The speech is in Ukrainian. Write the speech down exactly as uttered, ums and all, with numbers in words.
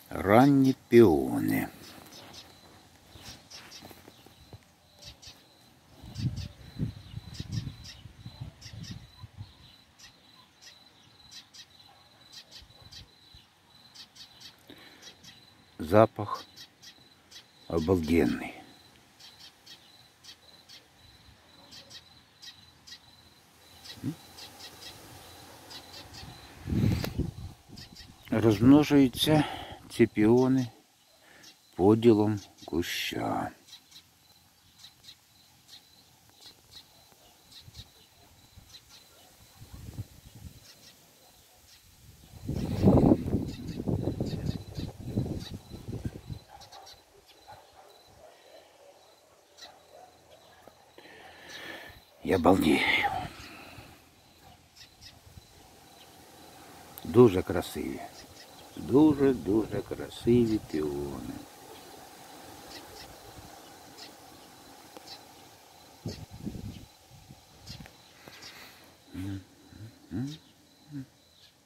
Ранні піони. Запах обалденный. Розмножуються ці піони поділом куща. Я балдію. Дуже красиві. Дуже-дуже красиві піони. Mm-hmm.